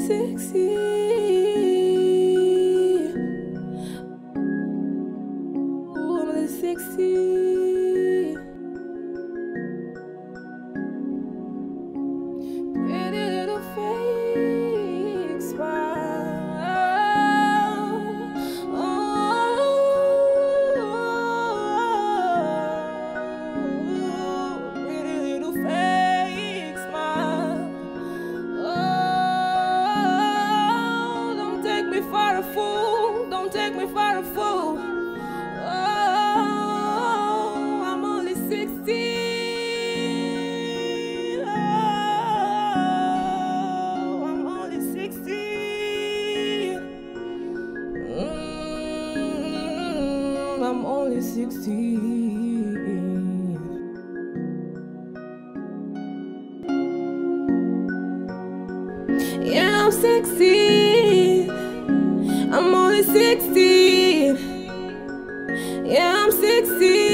sexy. Ooh, I'm only sexy. Pretty little fake smile. Oh, pretty little fake smile. Oh, don't take me for a fool. Don't take me for a fool. Oh, I'm only 16. Oh, I'm only 16. I'm only 16. Yeah, I'm 16. I'm only 16. Yeah, I'm 16.